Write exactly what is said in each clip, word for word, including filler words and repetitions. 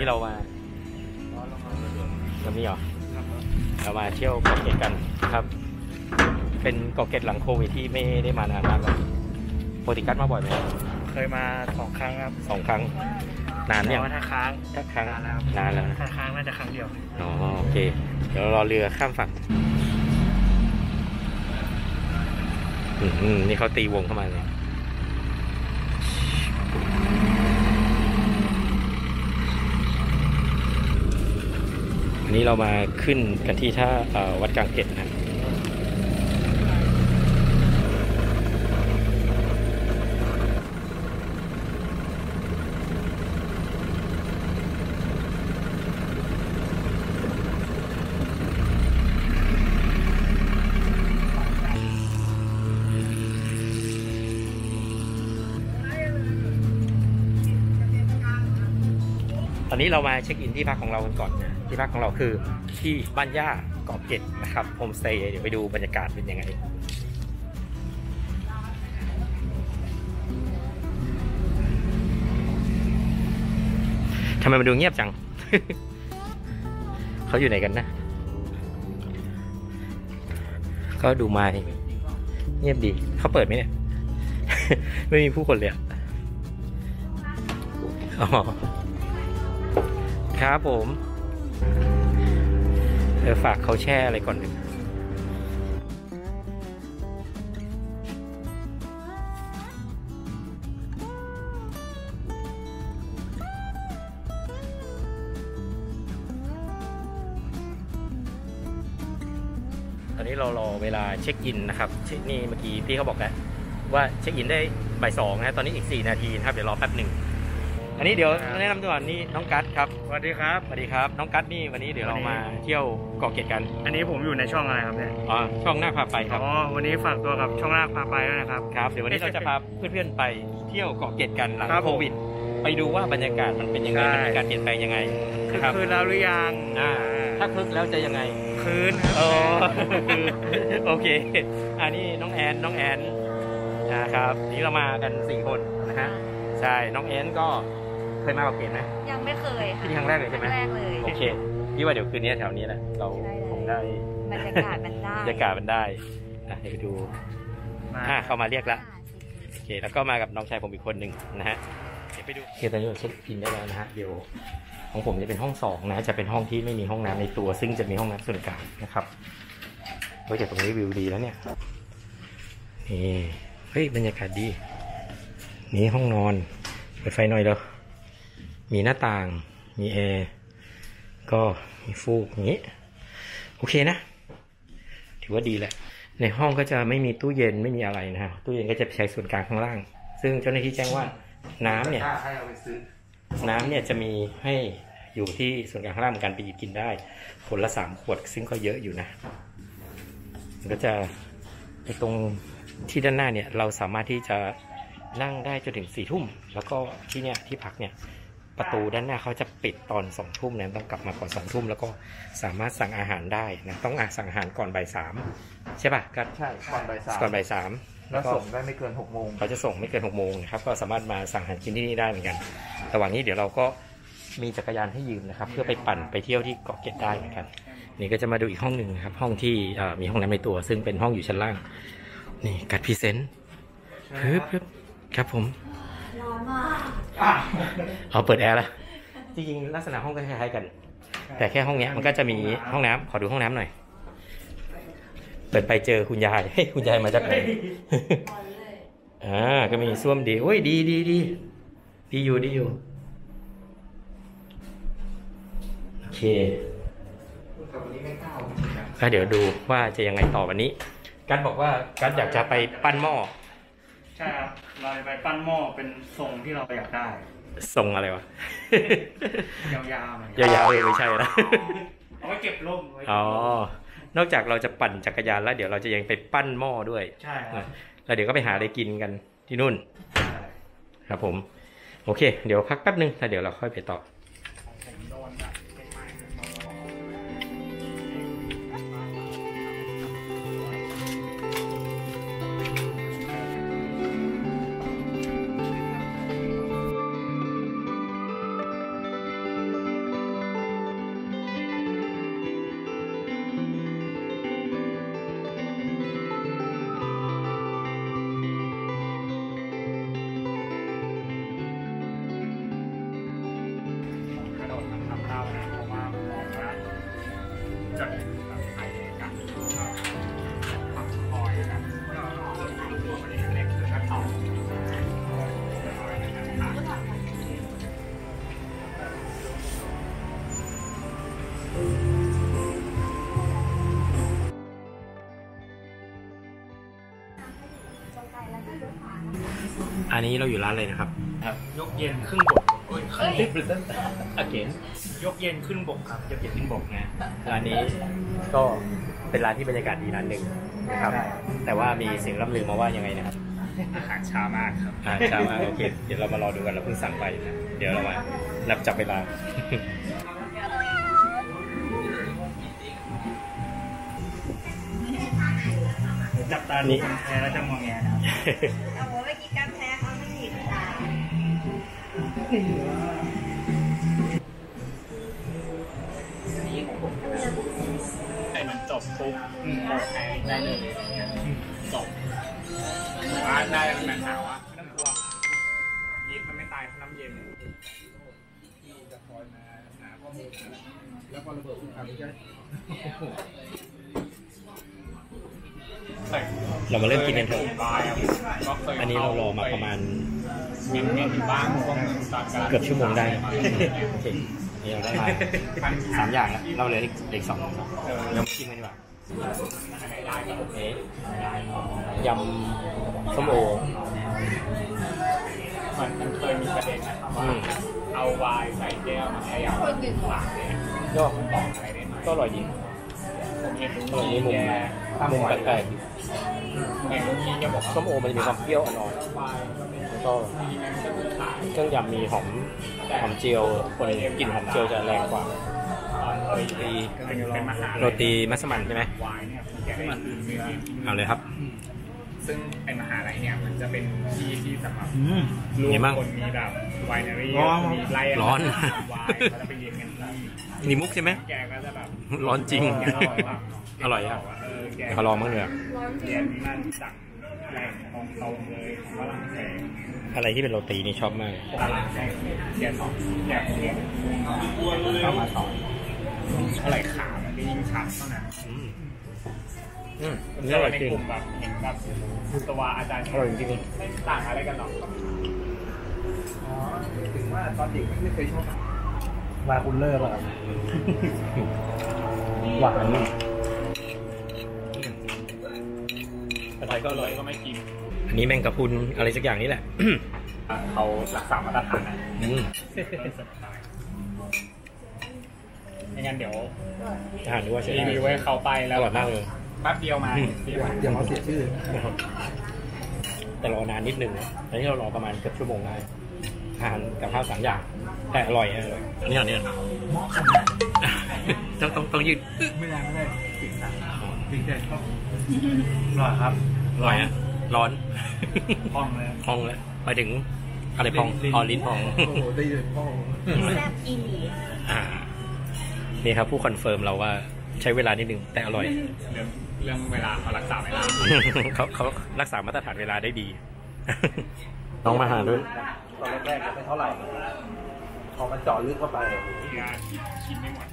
นี้เรามาเรามีเหรอเรามาเที่ยวเกาะเกร็ดกันครับเป็นเกาะเกร็ดหลังโควิดที่ไม่ได้มานานมากแล้วโปรติกัสมาบ่อยไหมเคยมาสองครั้งครับสองครั้งนานเนี่ยถ้าค้างถ้าค้างนานแล้วถ้าค้างน่าจะครั้งเดียวอ๋อโอเคเดี๋ยวรอเรือข้ามฝั่งอืมนี่เขาตีวงเข้ามาเลยวันนี้เรามาขึ้นกันที่ท่าวัดกลางเกร็ดนะตอนนี้เรามาเช็คอินที่พักของเรากันก่อนนะที่พักของเราคือที่บ้านย่าเกาะเกร็ดนะครับโฮมสเตย์เดี๋ยวไปดูบรรยากาศเป็นยังไงทำไมมันดูเงียบจัง เขาอยู่ไหนกันนะก็ดูมาเงียบดีเขาเปิดไหมเนี่ย ไม่มีผู้คนเลยอ๋อครับผมเดี๋ยวฝากเขาแช่อะไรก่อนหนึ่งตอนนี้เรารอเวลาเช็คอินนะครับเช็คนี่เมื่อกี้พี่เขาบอกแล้วว่าเช็คอินได้บ่ายสองนะตอนนี้อีกสี่นาทีนะครับเดี๋ยวรอแป๊บหนึ่งอันนี้เดี๋ยวแนะนำตัวก่อนนี่น้องกัสครับสวัสดีครับสวัสดีครับน้องกัสนี่วันนี้เดี๋ยวเรามาเที่ยวเกาะเกร็ดกันอันนี้ผมอยู่ในช่องอะไรครับเนี่ยอ๋อช่องนาคพาไปครับอ๋อวันนี้ฝากตัวกับช่องนาคพาไปด้วยนะครับครับเดี๋ยววันนี้เราจะพาเพื่อนๆไปเที่ยวเกาะเกร็ดกันหลังโควิดไปดูว่าบรรยากาศมันเป็นยังไงมันมีการเปลี่ยนแปลงยังไงครับคืนแล้วหรือยังอ่าถ้าคึกแล้วจะยังไงคืนโอ้โอเคอันนี้น้องแอนน้องแอนนะครับนี่เรามากันสี่คนนะฮะใช่น้องแอนก็เคยมาเกาะเกร็ดไหมยังไม่เคยค่ะที่ครั้งแรกเลยใช่ไหมครั้งแรกเลยโอเคพี่ว่าเดี๋ยวคืนนี้แถวนี้แหละเราคงได้บรรยากาศมันได้บรรยากาศมันได้อ่ะเดี๋ยวไปดูอ่าเข้ามาเรียกละโอเคแล้วก็มากับน้องชายผมอีกคนหนึ่งนะฮะเดี๋ยวไปดูโอเคตอนนี้เราเช็คอินได้แล้วนะฮะเดี๋ยวของผมจะเป็นห้องสองนะจะเป็นห้องที่ไม่มีห้องน้ำในตัวซึ่งจะมีห้องน้ำส่วนกลางนะครับเฮ้ยแต่ตรงนี้วิวดีแล้วเนี่ยนี่เฮ้ยบรรยากาศดีนี่ห้องนอนเปิดไฟหน่อยเด้อมีหน้าต่างมีแอร์ก็มีฟูกอย่างนี้โอเคนะถือว่าดีแหละในห้องก็จะไม่มีตู้เย็นไม่มีอะไรนะฮะตู้เย็นก็จะใช้ส่วนกลางข้างล่างซึ่งเจ้าหน้าที่แจ้งว่าน้ำเนี่ยน้ำเนี่ยจะมีให้อยู่ที่ส่วนกลางข้างล่างเหมือนกันไปหยิบกินได้คนละสามขวดซึ่งก็เยอะอยู่นะมันก็จะในตรงที่ด้านหน้าเนี่ยเราสามารถที่จะนั่งได้จนถึงสี่ทุ่มแล้วก็ที่เนี่ยที่พักเนี่ยประตูด้านหน้าเขาจะปิดตอนสองทุ่มนะต้องกลับมาก่อนสองทุ่มแล้วก็สามารถสั่งอาหารได้นะต้องสั่งอาหารก่อนบ่ายสามใช่ป่ะก็ใช่ก่อนบ่ายสามก่อนบ่ายสามแล้วส่งได้ไม่เกินหกโมงเขาจะส่งไม่เกินหกโมงนะครับก็สามารถมาสั่งอาหารกินที่นี่ได้เหมือนกันระหว่างนี้เดี๋ยวเราก็มีจักรยานให้ยืมนะครับเพื่อไปปั่นไปเที่ยวที่เกาะเกร็ดได้เหมือนกันนี่ก็จะมาดูอีกห้องหนึ่งครับห้องที่มีห้องน้ำในตัวซึ่งเป็นห้องอยู่ชั้นล่างนี่กัดพรีเซนต์ปึ๊บปึ๊บครับผมร้อนมากเอาเปิดแอร์ละจริงๆลักษณะห้องก็คล้ายๆกันแต่แค่ห้องนี้มันก็จะมีห้องน้ำขอดูห้องน้ำหน่อยเปิดไปเจอคุณยายเฮ้ยคุณยายมาจากไหนอ่าก็มีส้วมดีโอ้ยดีดีดีดีอยู่ดีอยู่โอเคก็เดี๋ยวดูว่าจะยังไงต่อวันนี้กัสบอกว่ากัสอยากจะไปปั้นหม้อใช่ครับเราจะไปปั้นหม้อเป็นทรงที่เราอยากได้ทรงอะไรวะยาวๆยาวๆเลยไม่ใช่นะเอาไว้เก็บร่มอ๋อนอกจากเราจะปั่นจักรยานแล้วเดี๋ยวเราจะยังไปปั้นหม้อด้วยใช่ครับแล้วเดี๋ยวก็ไปหาอะไรกินกันที่นู่นครับผมโอเคเดี๋ยวพักแป๊บนึงแล้วเดี๋ยวเราค่อยไปต่ออันนี้เราอยู่ร้านอะไรนะครับครับยกเย็นครึ่งบกโอ้ยครึ่งบกอาเกนยกเย็นครึ่งบกครับยกเย็นขึ้นบกนะร้านนี้ก็เป็นร้านที่บรรยากาศดีร้านหนึ่งนะครับ แต่ว่ามีเสียงล่ำลือมาว่ายังไงนะครับอาหารช้ามากครับอ่าใช่ไหมโอเคเดี๋ยวเรามารอดูกันเราเพิ่งสั่งไปนะเดี๋ยวเรามานับจับเวลาจับตาดูคนแพ้แล้วจะมองแงนะครับเอาหัวไปกินกาแฟเขาไม่หยิบตาไอ้มันจบปุ๊บได้เลยจบว่าได้มันมันหาวะไม่ต้องกลัวยิบมันไม่ตายเพราะน้ำเย็นที่จะคอยมาหาข้อมูลแล้วพอระเบิดขึ้นมาไม่ใช่เรามาเริ่มกินกันเถอะอัอันนี้เรารอมาประมาณมีมีบ้างเกือบชั่วโมงได้โอเคนี่เราได้มาสามอย่างแล้วเราเหลืออีกอีกสองเรามาชิมกันดีกว่าเอ๊ะยำส้มโอมันมันเคยมีประเด็นนะครับว่าเอาไวน์ใส่แก้วมาให้ยำหวานเนี่ยก็บอกอะไรได้ไหมก็อร่อยดีผมเห็นอร่อยดีมุมแกตั้งมุมไว้แปลกเห็นลุงนี้แกบอกๆส้มโอมันจะมีความเปรี้ยวอ่อนๆแล้วก็เครื่องยำมีหอมหอมเจียวคนกลิ่นหอมเจียวจะแรงกว่าโรตีเป็นมหาโรตีมัสมั่นใช่ไหมไวน์เนี่ยแกได้มันเนื้อเอาเลยครับซึ่งไอมหาลัยเนี่ยมันจะเป็นที่ที่สำหรับรรววมมคนมีแบบไวนารี่มีไร่ร้อนไวน์เขาจะไปเรียนกันที่นี่มุกใช่ไหมแกก็จะแบบร้อนจริงแกเล่าให้ฟังอร่อยอ่ะเออแกขอลองบ้างเลยอะเรียนนั่นสั่งแหล่งของตรงเลยของฝรั่งเศสอะไรที่เป็นโรตีนี่ชอบมากฝรั่งเศสแกสอนแกเรียนเข้ามาสอนเท่าไหร่ขามันก็ยิ่งชัดเท่านั้นอืมอืมในนี่อร่อยจริงกลุ่มแบบเห็นแบบตัวอาจารย์อร่อยจริงไม่ต่างอะไรกันหรอกอ๋อถึงว่าตอนเด็กไม่เคยชอบวาคุณเลอร์ป่ะครับหวานอะไรก็อร่อยก็ไม่กินอันนี้แมงกะพรุนอะไรสักอย่างนี่แหละเขารักษามาตรฐานนะอืมไม่งั้นเดี๋ยวอาหารด้วยใช่รีได้วิวไว้เขาไปอแล้วร่อยมากเลยแป๊บเดียวมาเสียเดี๋ยวเขาเสียชื่อแต่รอนานนิดนึงนะตอนนี้เรารอประมาณเกือบชั่วโมงได้อาหารกับข้าวสามอย่างแต่อร่อยอร่อยอันนี้อันนี้ต้องต้องต้องยืดไม่ได้ไม่ได้สิ่งต่างสิ่งเด็ดชอบอร่อยครับอร่อยอ่ะร้อนพองเลยพองแล้วไปถึงอะไรพองอ๋อลิ้นพองโอ้โหได้ยินพ่อแซ่บอีหลีอ่านี่ครับผู้คอนเฟิร์มเราว่าใช้เวลานิดนึงแต่อร่อยเรื่องเรื่องเวลาเขารักษาเวลาเขาเขารักษามาตรฐานเวลาได้ดี น้องมาหาด้วยตอนแรกๆก็ไม่เท่าไหร่พอมันเจาะลึกเข้าไปที่ร้านกินไม่หมด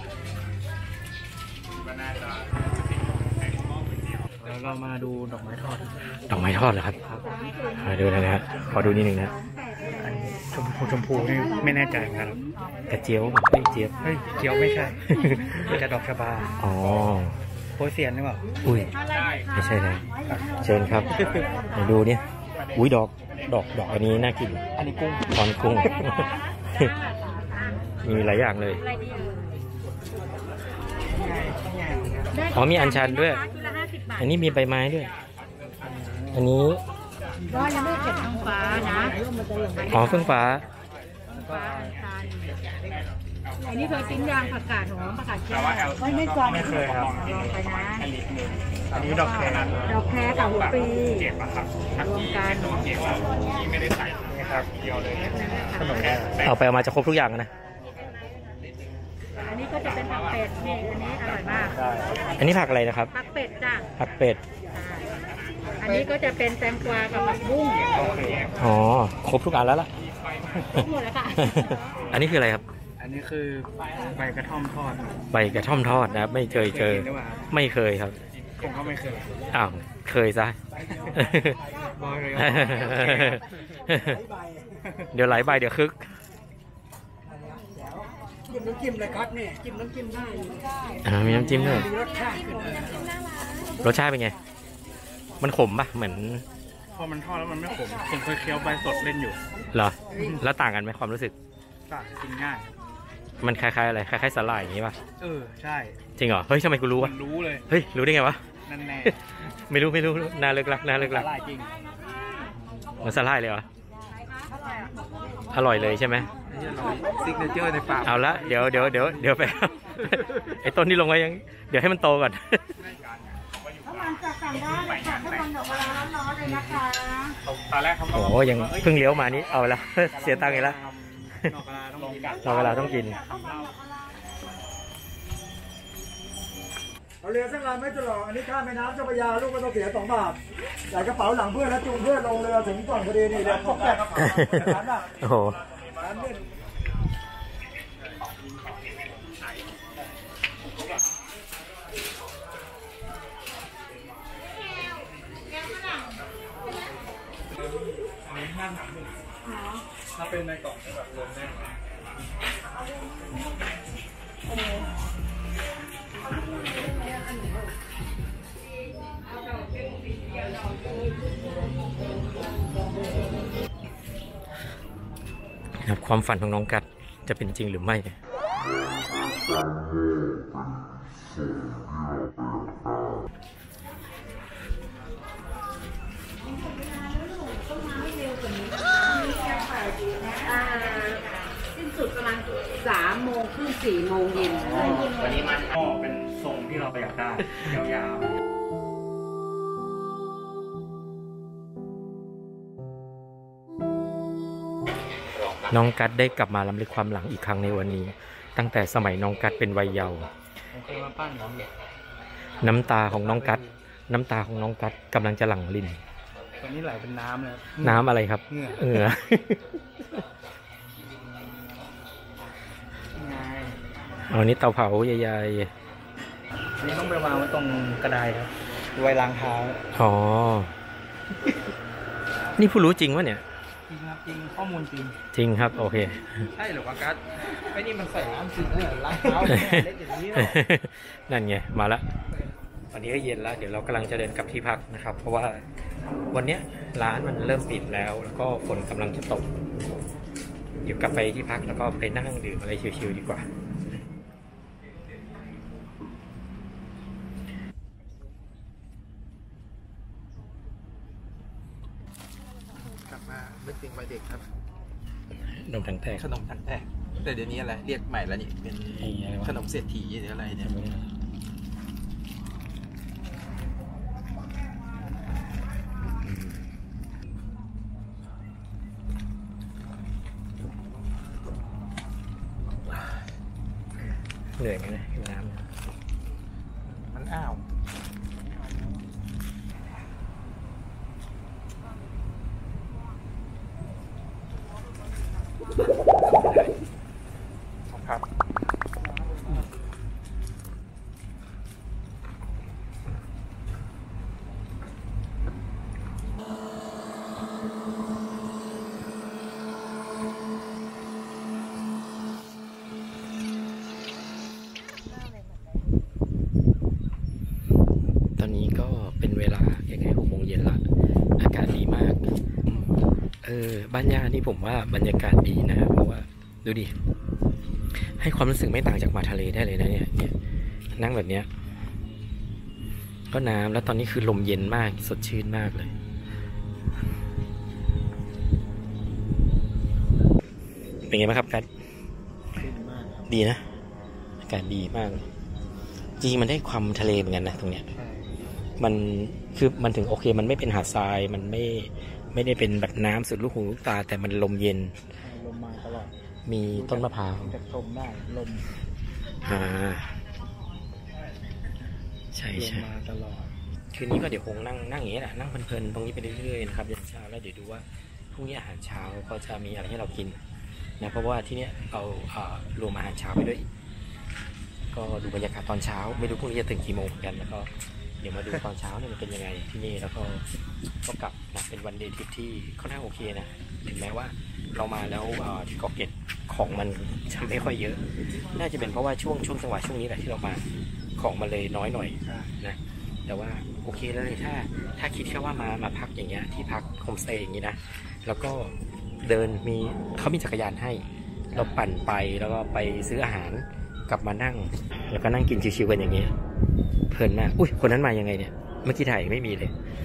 ก็น่าจะใส่หม้อก๋วยเตี๋ยวแล้วเรามาดูดอกไม้ทอดดอกไม้ทอดเหรอครับมาดูนะฮะขอดูนิดนึงนะชมพูชมพูนี่ไม่แน่ใจครับกระเจียวเฮ้ยเจี๊ยบเฮ้ยเจียวไม่ใช่มันจะดอกชบาอ๋อโปรเซียนหรือเปล่าอุ้ยได้ไม่ใช่นะเชิญครับไหนดูเนี่ยอุ้ยดอกดอกดอกอันนี้น่ากินอันนี้กุ้งทอนกุ้ง มีหลายอย่างเลยอ๋อมีอัญชันด้วย อันนี้มีใบไม้ด้วย อันนี้ก็ยังไม่เก็บทางฟ้านะอ๋อเครื่องฟ้าฟ้าทานอันนี้เคยปิ้งยางผักกาดหอมผักกาดแก้แต่วว่าแอลไม่ไม่ก่อนไม่เคยครับลองไปนะอันนี้อันนี้ดอกแคนั้นดอกแคกับหัวปลีเก็บอะครับทักที่ตัวเก็บอะที่ไม่ได้ใส่นะครับเดียวเลยขนมแค่เอาไปเอามาจะครบทุกอย่างนะอันนี้ก็จะเป็นผักเป็ดนี่อันนี้อร่อยมากอันนี้ผักอะไรนะครับผักเป็ดจ้ะผักเป็ดอันนี้ก็จะเป็นแตงกวากับผักบุ้งโอเคอ๋อ ครบทุกอันแล้วล่ะหมดแล้วค่ะอันนี้คืออะไรครับอันนี้คือใบกระท่อมทอดใบกระท่อมทอดนะครับ ไม่เคยเจอหรือเปล่าไม่เคยครับผมก็ไม่เคยอ้าว เคยซะบอยเลยเดี๋ยวไหลใบเดี๋ยวคึกจิ้มน้ำจิ้มเลยครับเนี่ยจิ้มน้ำจิ้มได้อ่ามีน้ำจิ้มด้วยมีรสชาติขึ้นรสชาติเป็นไง มันขมปะเหมือนพอมันทอดแล้วมันไม่ขมผมเคยเคี้ยวใบสดเล่นอยู่เหรอแล้วต่างกันไหมความรู้สึกก็กินง่ายมันคล้ายๆอะไรคล้ายๆสลายอย่างนี้ป่ะเออใช่จริงเหรอเฮ้ยทำไมกูรู้มัวะนรู้เลยเฮ้ยรู้ได้ไงวะนั่นแน่ไม่รู้ไม่รู้น่าเลิกลักน่าเลิกลักละลายจริงมันสลายเลยเหรออร่อยเลยใช่ไหมซิกเนเจอร์ในปากเอาละเดี๋ยวเดี๋ยวเดี๋ยวเดี๋ยวไป ไอ้ต้นที่ลงไว้ยังเดี๋ยวให้มันโตก่อนถ้ามันจะสั่งได้เลยค่ะถ้ามันดอกเวลาร้อนๆเลยนะคะตอนแรกเขาโอ้โหยังเพิ่งเลี้ยวมานี่เอาละ เสียตังค์อีกแล้วนอกเวลาต้องกินรอเวลาต้องกินเอาเรือสักลำไม่ตลอดอันนี้ข้ามแม่น้ำเจ้าพระยาลูกก็ต้องเสียสองบาทใส่กระเป๋าหลังเพื่อนแล้วจูงเพื่อนลงเรือถึงฝั่งพอดีนี่เรือตกแตกกระเป๋าร้านอ่ะโอ้โหร้านเนี่ยถ้าเป็นในกล่องจะแบบรวมได้ครับความฝันของน้องกัดจะเป็นจริงหรือไม่สิ้นสุดประมาณสามโมงครึ่งสี่โมงเย็นวันนี้มันก็เป็นทรงที่เราไปอยากได้ยาวๆน้องกัดได้กลับมาล้ำลึกความหลังอีกครั้งในวันนี้ ตั้งแต่สมัยน้องกัดเป็นวัยเยาว์ผมเคยมาปั้นน้องเด็กน้ำตาของน้องกัดน้ำตาของน้องกัดกำลังจะหลั่งรินวันนี้ไหลเป็นน้ำเลยน้ำอะไรครับเหงื่อเออไงเอานี่เตาเผาใหญ่อันนี้ต้องไปวางไว้ตรงกระไดครับไว้ล้างเท้าๆอ๋อ นี่ผู้รู้จริงวะเนี่ยจริงครับจริงข้อมูลจริงจริงครับโอเคใช่หรือว่ากัสไอ้นี่มันใส่น้ำจริงเนี่ยล้างเท้าเล็กอย่างนี้เนาะนั่นไงมาละวันนี้ก็เย็นแล้วเดี๋ยวเรากำลังจะเดินกลับที่พักนะครับ เพราะว่าวันเนี้ยร้านมันเริ่มปิดแล้ว แล้วก็ฝนกำลังจะตกเดี๋ยวกลับไปที่พักแล้วก็ไปนั่งดื่มอะไรชิลๆดีกว่ากลับมานึกถึงวัยเด็กครับนมถังแตกขนมถังแตกแต่เดี๋ยวนี้อะไรเรียกใหม่แล้วนี่เป็นไอ้อะไรวะขนมเศรษฐีหรืออะไรเนี่ยเหนื่อยไหมนะอยู่น้ำมันอ้าวครับตอนนี้ก็เป็นเวลาใกล้ๆหกโมงเย็นละอากาศดีมากเออบ้านย่านี่ผมว่าบรรยากาศดีนะเพราะว่าดูดิให้ความรู้สึกไม่ต่างจากมาทะเลได้เลยนะเนี่ยเนี่ยนั่งแบบเนี้ยก็น้ำแล้วตอนนี้คือลมเย็นมากสดชื่นมากเลยเป็นไงบ้างครับกัดดีนะอากาศดีมากเลยจริงมันได้ความทะเลเหมือนกันนะตรงเนี้ยมันคือมันถึงโอเคมันไม่เป็นหาดทรายมันไม่ไม่ได้เป็นแบบน้ำสุดลูกหูลูกตาแต่มันลมเย็นลมมาตลอดมีต้นมะพร้าวจะชมได้ลมอ่าใช่ลมใช่มาตลอดคืนนี้ก็เดี๋ยวคงนั่งนั่งอย่างนี้แหละนั่งเพลินๆตรงนี้ไปเรื่อยๆนะครับยันเช้าแล้วเดี๋ยวดูว่าพรุ่งนี้อาหารเช้าก็จะมีอะไรให้เรากินนะเพราะว่าที่เนี้ยเอาอ่ารวมอาหารเช้าไปด้วย ก็ดูบรรยากาศตอนเช้าไม่รู้พรุ่งนี้จะถึงกี่โมงเหมือนกันแล้วก็เดี๋ยวมาดูตอนเช้าเนี่ยมันเป็นยังไงที่นี่แล้วก็ก็กลับนะเป็นวันเดย์ทริปที่ค่อนข้างโอเคนะถึงแม้ว่าเรามาแล้วที่เกาะเกร็ดของมันจะไม่ค่อยเยอะ น่าจะเป็นเพราะว่าช่วงช่วงจังหวะช่วงนี้แหละที่เรามาของมันเลยน้อยหน่อยนะแต่ว่าโอเคแล้วเลยถ้าถ้าคิดแค่ว่ามามาพักอย่างเงี้ยที่พักโฮมสเตย์อย่างงี้นะแล้วก็เดินมีเขามีจักรยานให้เราปั่นไปแล้วก็ไปซื้ออาหารกลับมานั่งแล้วก็นั่งกินชิวๆกันอย่างเงี้ยเพลินมากอุ้ยคนนั้นมายังไงเนี่ยเมื่อกี้ถ่ายไม่มีเลย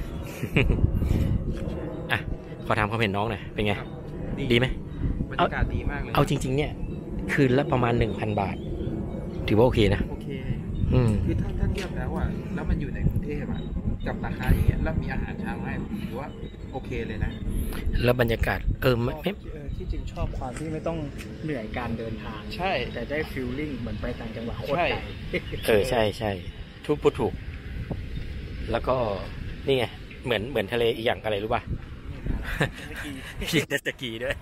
อ่ะขอถามความเห็นน้องหน่อยเป็นไงดีไหมบรรยากาศดีมากเลยเอาจริงๆเนี่ยคืนละประมาณหนึ่งพันบาทถือว่าโอเคนะโอเคอืมคือถ้าถ้าเทียบแล้วอ่ะแล้วมันอยู่ในกรุงเทพอ่ะกับราคาอย่างเงี้ยแล้วมีอาหารเช้าให้ผมถือว่าโอเคเลยนะแล้วบรรยากาศเออไม่ไม่เออที่จริงชอบความที่ไม่ต้องเหนื่อยการเดินทางใช่แต่ได้ฟีลลิ่งเหมือนไปต่างจังหวัดโคตรใช่ไกลเออใช่ใช่ทุกพูดถูก แล้วก็นี่ไงเหมือนเหมือนทะเลอีกอย่างอะไรรู้ป่ะ มีเจ็ตสกีด้วย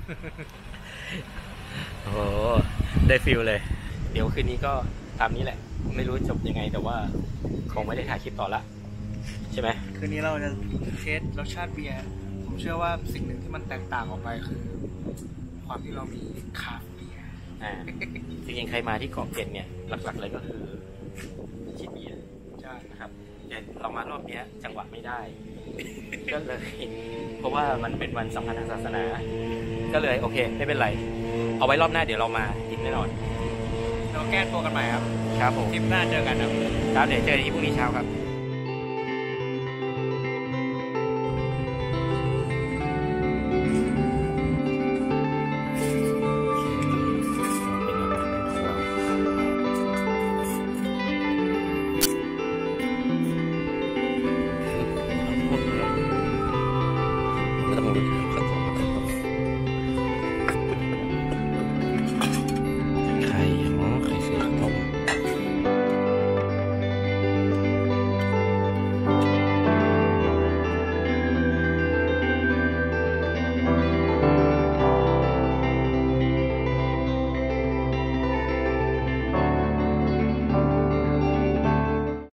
โอ้โหได้ฟิลเลย เดี๋ยวคืนนี้ก็ตามนี้แหละ ไม่รู้จบยังไงแต่ว่าคงไม่ได้ถ่ายคลิปต่อละใช่ไหมคืนนี้เราจะเทสรสชาติเบียร์ผมเชื่อว่าสิ่งหนึ่งที่มันแตกต่างออกไปคือ ความที่เรามีคราฟต์เบียร์อ่าจริงๆใครมาที่เกาะเกร็ดเนี่ยหลักๆเลยก็คือชิมเบียร์ใช่นะครับแต่เรามารอบเนี้ยจังหวะไม่ได้ ก็เลยเพราะว่ามันเป็นวันสำคัญทางศาสนา ก็เลยโอเคไม่เป็นไร เอาไว้รอบหน้าเดี๋ยวเรามาอีกแน่นอนเราแก้ตัวกันใหม่ครับครับผมทริปหน้าเจอกันครับครับเดี๋ยวเจอกันที่พรุ่งนี้เช้าครับ